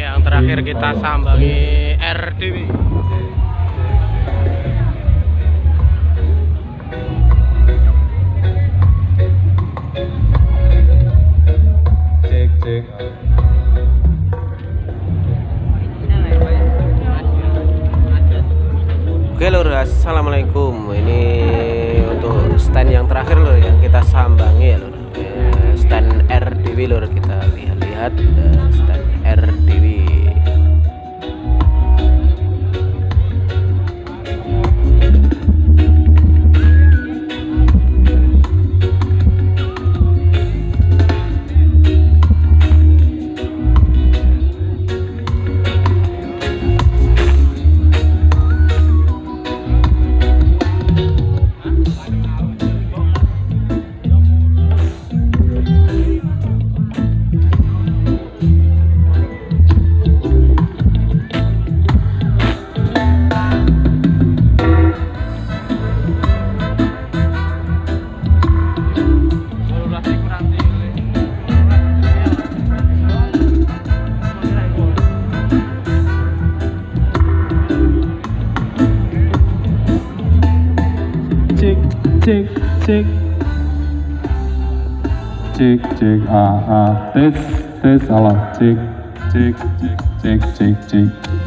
yang terakhir kita sambangi RDW. Cek cek. Oke lur, assalamualaikum. Ini untuk stand yang terakhir lur yang kita sambangi lur. Stand RDW lur, kita lihat-lihat stand RDW. Cek cek cek cek tes salah cek cek cek cek cek.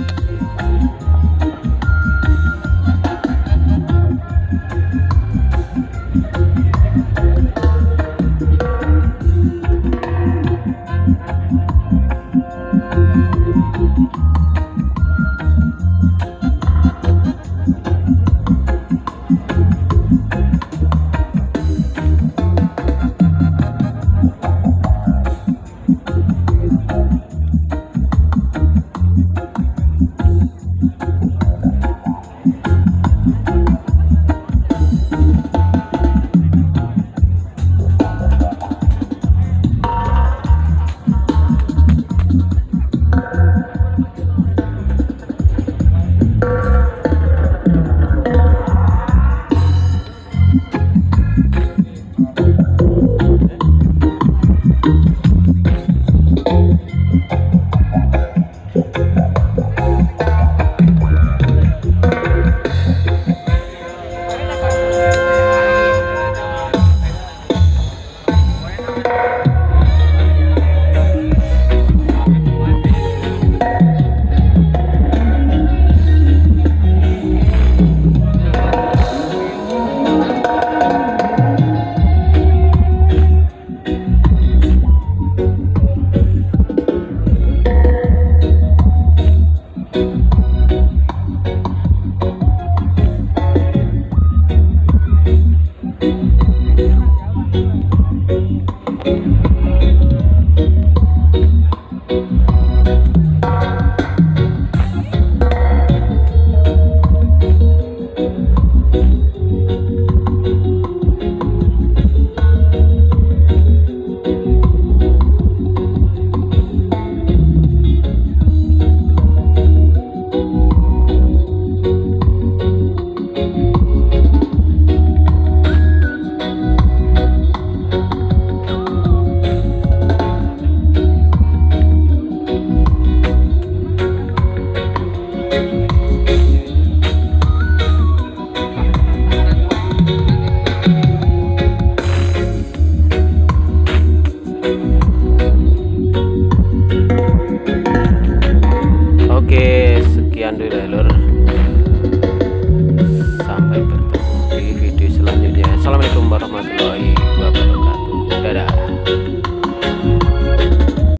Oke, sekian dulu ya lur. Sampai bertemu di video selanjutnya. Assalamualaikum warahmatullahi wabarakatuh.